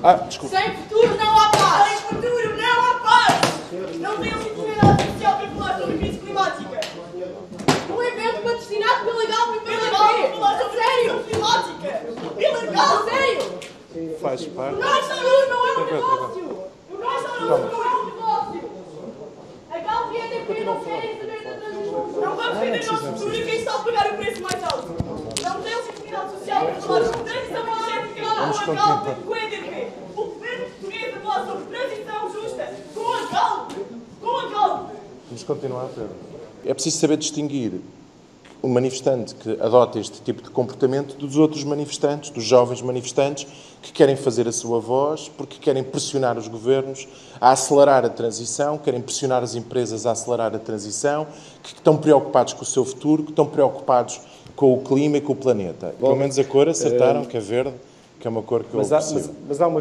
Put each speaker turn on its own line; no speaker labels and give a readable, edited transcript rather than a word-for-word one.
Desculpa.
Sem futuro não há paz!
Sem futuro não há paz! Não tem legitimidade social para falar sobre crise climática.
Um evento patrocinado pela Galp e pela
Ilegal
EP!
falar sobre crise climática! Ilegal!
Sério!
Faz parte.
O nosso saúde não é um negócio! O nosso saúde não é um negócio! A Galp e a EDP não querem saber da transição.
Não vamos vender o nosso futuro e quem está a pagar o preço mais alto. Não tem legitimidade social para falar sobre transição energética com a Galp e com a EDP. O governo português a falar sobre transição justa com a Galp. Com a Galp.
Vamos continuar, Pedro. É preciso saber distinguir o manifestante que adota este tipo de comportamento dos outros manifestantes, dos jovens manifestantes, que querem fazer a sua voz porque querem pressionar os governos a acelerar a transição, querem pressionar as empresas a acelerar a transição, que estão preocupados com o seu futuro, que estão preocupados com o clima e com o planeta. Pelo menos a cor acertaram, que é verde, que é uma cor que eu aprecio.
Mas há uma